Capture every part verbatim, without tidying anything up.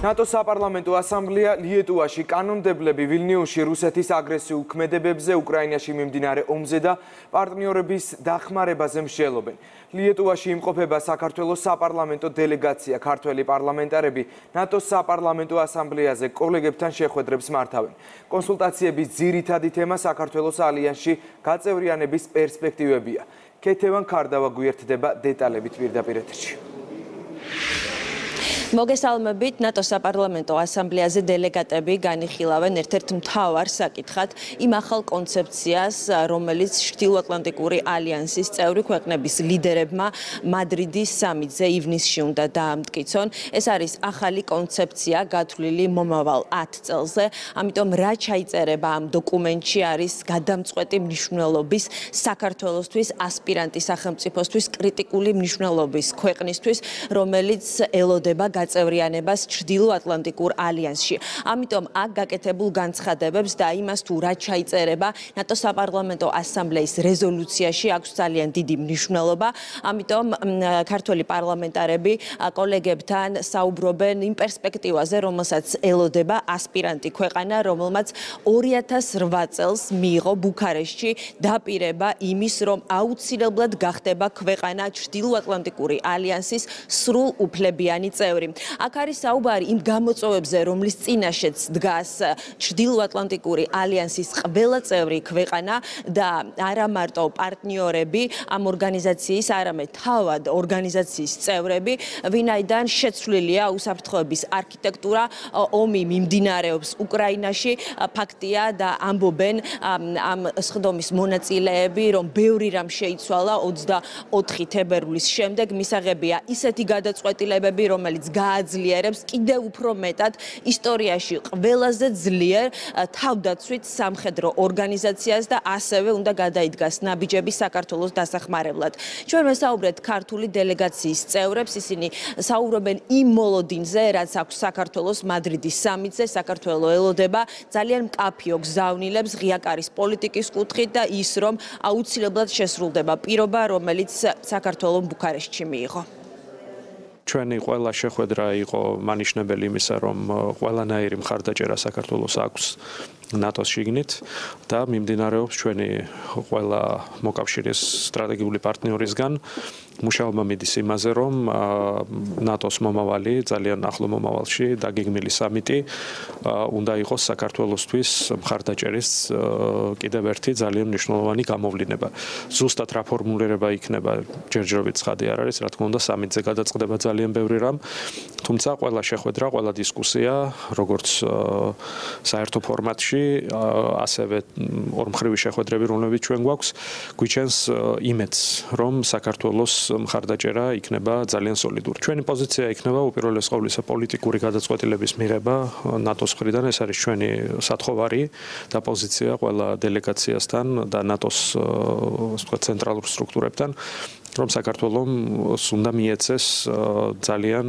ნატოს საპარლამენტო ასამბლეა ლიეტუვაში კანონმდებლები ვილნიუსში რუსეთის აგრესიულ ქმედებებზე უკრაინაში მიმდინარე ომზე და პარტნიორების დახმარებაზე მსჯელობენ. ლიეტუვაში იმყოფება საქართველოს საპარლამენტო დელეგაცია. ქართველი პარლამენტარები ნატოს საპარლამენტო ასამბლეაზე კოლეგებთან შეხვედრებს მართავენ. კონსულტაციების ძირითადი თემა საქართველოს ალიანსში გაწევრიანების პერსპექტივებია. ქეთევან ქარდავა გვერდდება დეტალებით პირდაპირ ეთერში. მოგესალმებით, ნატოს საპარლამენტო ასამბლეაზე დელეგატები განიხილავენ ერთ-ერთ მთავარ საკითხად იმ ახალ კონცეფციას, რომელიც ჩრდილოატლანტიკური ალიანსის წევრი ქვეყნების ლიდერებმა მადრიდის სამიტზე ივნისში უნდა დაამტკიცონ. ეს არის ახალი კონცეფცია გათვლილი მომავალ ათ წელზე, ამიტომ რა ჩაიწერება ამ დოკუმენტში არის გადამწყვეტი მნიშვნელობის საქართველოსთვის, ასპირანტი სახელმწიფოსთვის, კრიტიკული მნიშვნელობის ქვეყნისთვის, რომელიც ელოდება გაწევრიანებას ჩრდილოატლანტიკურ ალიანსში. ამიტომ აქ გაკეთებულ განცხადებებს და იმას თუ რა ჩაიწერება ნატოს საპარლამენტო ასამბლეის რეზოლუციაში აქვს ძალიან დიდი მნიშვნელობა. ამიტომ ქართველი პარლამენტარები კოლეგებთან საუბრობენ იმ პერსპექტივაზე, რომელსაც ელოდება ასპირანტი ქვეყანა, რომელმაც ორი ათას რვა წელს მიიღო ბუქარესტში დაპირება იმის, რომ აუცილებლად გახდება ქვეყანა ჩრდილოატლანტიკური ალიანსის სრულუფლებიანი წევრი. აქ არის საუბარი იმ გამოწვევებზე, რომლის წინაშეც დგას ჩრდილოატლანტიკური ალიანსის ყველა წევრი ქვეყანა და არა მარტო პარტნიორები ამ ორგანიზაციის, არამედ თავად ორგანიზაციის წევრები, ვინაიდან შეცვლილია უსაფრთხოების არქიტექტურა, ომი მიმდინარეობს უკრაინაში, ფაქტია და ამბობენ ამ სხდომის მონაწილეები, რომ ბევრი რამ შეიცვალა ოცდაოთხი თებერვლის შემდეგ, მისაღებია ისეთი გადაწყვეტილებები, რომელიც გააძლიერებს კიდევ უფრო მეტად ისტორიაში ყველაზე ძლიერ თავდაცვით სამხედრო ორგანიზაციას და ასევე უნდა გადაიდგას ნაბიჯები საქართველოს დასახმარებლად. ჩვენ ვესაუბრეთ ქართული დელეგაციის წევრებს, ისინი საუბრობენ იმ მოლოდინზე, რაც აქვს საქართველოს მადრიდის სამიტზე. საქართველო ელოდება ძალიან მკაფიო გზავნილებს ღიაკარის პოლიტიკის კუთხით და ის, რომ აუცილებლად შესრულდება პირობა, რომელიც საქართველომ ბუქარესტში მიიღო. ჩვენი ყველა შეხვედრა იყო მანიშნებელი იმისა, რომ ყველანაირი მხარდაჭერა საქართველოს აქვს ნატოს შიგნით და მიმდინარეობს ჩვენი ყველა მოკავშირის სტრატეგიული პარტნიორისგან. მუშაობა მიდის იმაზე, რომ ნატოს მომავალი, ძალიან ახლო მომავალში დაგეგმილი სამიტი უნდა იყოს საქართველოსთვის მხარდაჭერის კიდევ ერთი ძალიან მნიშვნელოვანი გამოვლინება. ზუსტად რა ფორმულირება იქნება, ჯერჯერობით ცხადი არ არის, რა თქმა უნდა, სამიტზე გადაწყდება ძალიან ბევრი რამ, თუმცა ყველა შეხვედრა, ყველა დისკუსია, როგორც საერთო ფორმატში, ასევე ორმხრივი შეხვედრები, რომლებიც ჩვენ გვაქვს, გვიჩენს იმედს, რომ საქართველოს მხარდაჭერა იქნება ძალიან სოლიდური. ჩვენი პოზიცია იქნება უპირველეს ყოვლისა პოლიტიკური გადაწყვეტილების მიღება ნატოს მხრიდან, ეს არის ჩვენი სათხოვარი და პოზიცია ყველა დელეგაციასთან და ნატოს ცენტრალურ სტრუქტურებთან, რომ საქართველოს უნდა მიეცეს ძალიან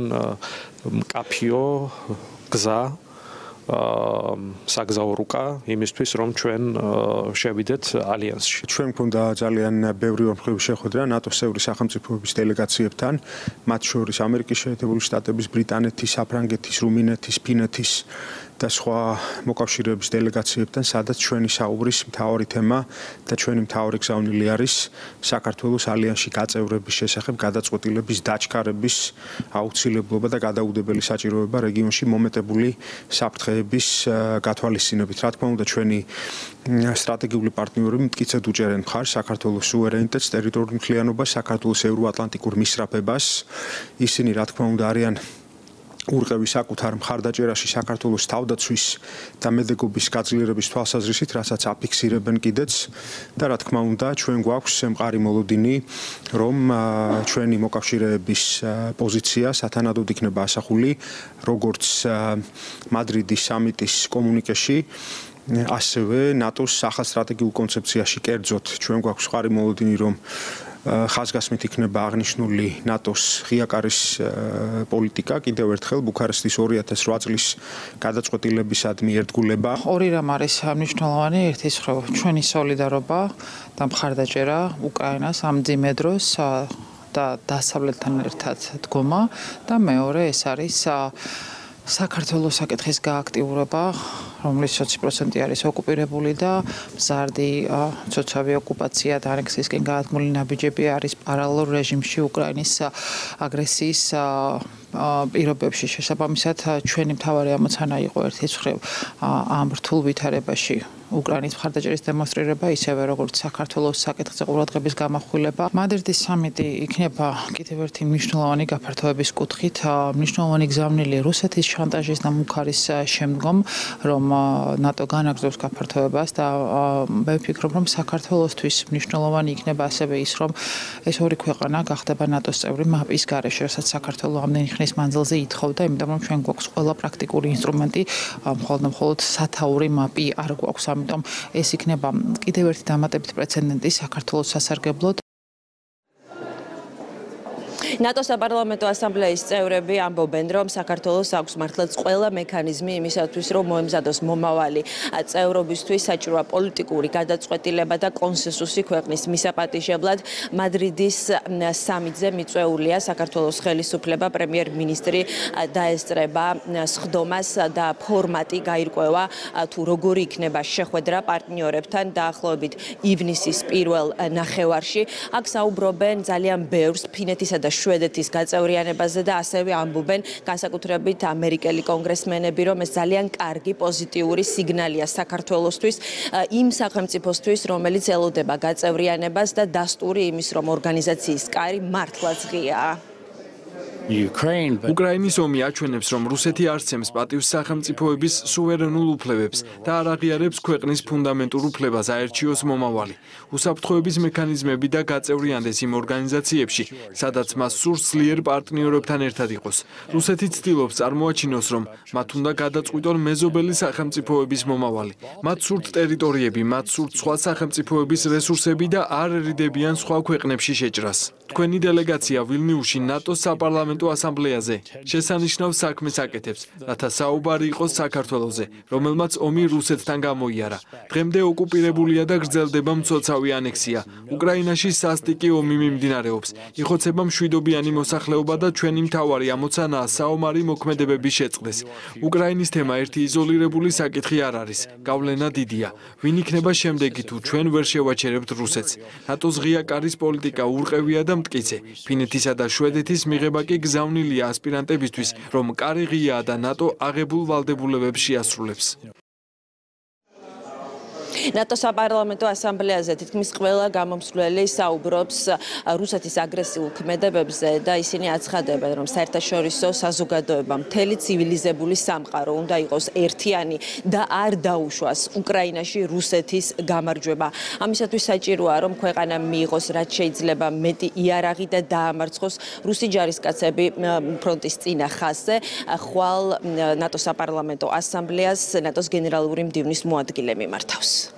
მკაფიო გზა საგზაო რუკა იმისთვის, რომ ჩვენ შევიდეთ ალიანსში. ჩვენ გვქონდა ძალიან ბევრი ორმხრივი შეხვედრა ნატოს წევრი სახელმწიფოების დელეგაციებთან, მათ შორის ამერიკის შეერთებული შტატების, ბრიტანეთის, საფრანგეთის, რუმინეთის, ფინეთის და სხვა მოკავშირეების დელეგაციებთან, სადაც ჩვენი საუბრის მთავარი თემა და ჩვენი მთავარი გზავნილი არის საქართველოს ალიანსში გაწევრების შესახებ გადაწყვეტილების დაჩქარების აუცილებლობა და გადაუდებელი საჭიროება რეგიონში მომეტებული საფრთხეების გათვალისწინებით. რა თქმა უნდა, ჩვენი სტრატეგიული პარტნიორები მტკიცედ უჭერენ მხარს საქართველოს სუვერენიტეტს, ტერიტორიულ მთლიანობას, საქართველოს ევროატლანტიკურ მისწრაფებას. ისინი, რა თქმა უნდა, არიან ურყევი საკუთარ მხარდაჭერაში საქართველოს თავდაცვის და მედეგობის გაძლიერების თვალსაზრისით, რასაც აფიქსირებენ კიდეც და რა თქმა უნდა, ჩვენ გვაქვს ემყარი მოლოდინი, რომ ჩვენი მოკავშირეების პოზიცია სათანადოდ იქნება ასახული როგორც მადრიდის სამიტის კომუნიკეში, ასევე ნატოს ახალ სტრატეგიულ კონცეფციაში კერძოდ. ჩვენ გვაქვს მყარი მოლოდინი, რომ ხაზგასმით იქნება აღნიშნული ნატოს ღიაკარის პოლიტიკა კიდევ ერთხელ ბუქარესტის ორი ათას რვა წლის გადაწყვეტილებისადმი ერთგულება. ორი რამ არის მნიშვნელოვანი, ერთის მხრივ ჩვენი სოლიდარობა და მხარდაჭერა უკრაინას ამ მძიმე დროს და დასავლეთთან ერთად დგომა და მეორე ეს არის საქართველოს საკითხის გააქტიურება, რომლის ოცი პროცენტი არის ოკუპირებული და მზარდი ცოცხალი ოკუპაცია და ანექსიისკენ გაადგმული ნაბიჯები არის პარალელურ რეჟიმში უკრაინის აგრესიის პირობებში. შესაბამისად, ჩვენი მთავარი ამოცანა იყო ერთის მხრივ ამ რთულ ვითარებაში უკრაინის მხარდაჭერის დემონსტრირება, ისევე როგორც საქართველოს საკითხზე ყურადღების გამახვილება. მადრიდის სამიტი იქნება კიდევ ერთი მნიშვნელოვანი გაფართოების კუთხით, მნიშვნელოვანი გზავნილი რუსეთის შანტაჟის და მუქარის შემდგომ, რომ ნატო განაგრძობს გაფართოებას და მე ვფიქრობ, რომ საქართველოსთვის მნიშვნელოვანი იქნება ასევე ის, რომ ეს ორი ქვეყანა გახდება ნატოს წევრი მაპის გარეშე, რასაც საქართველოს ამდენი ხნის მანძილზე ითხოვდა, იმიტომ რომ ჩვენ გვაქვს ყველა პრაქტიკული ინსტრუმენტი, მხოლოდ მხოლოდ სათაური მაპი არ გვაქვს. ამიტომ ეს იქნება კიდევ ერთი დამატებითი პრეცედენტი საქართველოს სასარგებლოდ. ნატოს საპარლამენტო ასამბლეის წევრები ამბობენ, რომ საქართველოს აქვს მართლაც ყველა მექანიზმი იმისათვის, რომ მოემზადოს მომავალი წევრობისთვის საჭიროა პოლიტიკური გადაწყვეტილება და კონსენსუსი ქვეყნის მისაპატიჟებლად. მადრიდის სამიტზე მიწვეულია საქართველოს ხელისუფლება, პრემიერ-მინისტრი დაესწრება სხდომას და ფორმატი გაირკვევა, თუ როგორი იქნება შეხვედრა პარტნიორებთან დაახლოებით ივნისის პირველ ნახევარში. აქ საუბრობენ ძალიან ბევრს ფინეთისა და შვედეთის გაწევრიანებაზე და ასევე ამბობენ განსაკუთრებით ამერიკელი კონგრესმენები, რომ ეს ძალიან კარგი პოზიტიური სიგნალია საქართველოსთვის, იმ სახელმწიფოსთვის, რომელიც ელოდება გაწევრიანებას და დასტური იმის, რომ ორგანიზაციის კარი მართლაც ღიაა. უკრაინის ომი აჩვენებს, რომ რუსეთი არ სცემს პატივს სახელმწიფოების სუვერენულ უფლებებს და არ აღიარებს ქვეყნის ფუნდამენტურ უფლებას აერჩიოს მომავალი. უსაფრთხოების მექანიზმები და გაწევრიანდეს იმ ორგანიზაციებში, სადაც მას სურს ძლიერ პარტნიორებთან ერთად იყოს. რუსეთი ცდილობს წარმოაჩინოს, რომ მათ უნდა გადაწყვიტონ მეზობელი სახელმწიფოების მომავალი. მათ სურთ ტერიტორიები, მათ სურთ სხვა სახელმწიფოების რესურსები და არ ერიდებიან სხვა ქვეყნებში შეჭრას. თქვენი დელეგაცია ვილნიუსში ნატოს საპარლამენტო ასამბლეაზე შესანიშნავ საქმეს აკეთებს, რათა საუბარი იყოს საქართველოზე, რომელმაც ომი რუსეთთან გამოიარა. დღემდე ოკუპირებულია და გრძელდება მცოცავი ანექსია. უკრაინაში სასტიკი ომი მიმდინარეობს. იხოცება მშვიდობიანი მოსახლეობა და ჩვენი მთავარი ამოცანაა საომარი მოქმედებების შეწყდეს. უკრაინის თემა ერთი იზოლირებული საკითხი არ არის. გავლენა დიდია. ვინ იქნება შემდეგი თუ ჩვენ ვერ შევაჩერებთ რუსეთს? ნატოს ღია კარის პოლიტიკა ურყევია და მტკიცე. ფინეთისა და შვედეთის მიღება კი გზავნილია ასპირანტებისთვის, რომ კარი ღიაა და ნატო აღებულ ვალდებულებებს შეასრულებს. ნატოს საპარლამენტო ასამბლეაზე თითქმის ყველა გამომსვლელი საუბრობს რუსეთის აგრესიულ ქმედებებზე და ისინი აცხადებენ, რომ საერთაშორისო საზოგადოება მთელი ცივილიზებული სამყარო უნდა იყოს ერთიანი და არ დაუშვას უკრაინაში რუსეთის გამარჯვება. ამისათვის საჭიროა, რომ ქვეყანა მიიღოს რაც შეიძლება მეტი იარაღი და დაამარცხოს რუსი ჯარისკაცები ფრონტის წინა ხაზზე. ხვალ ნატოს საპარლამენტო ასამბლეას ნატოს გენერალური მდივნის მოადგილე მიმართავს.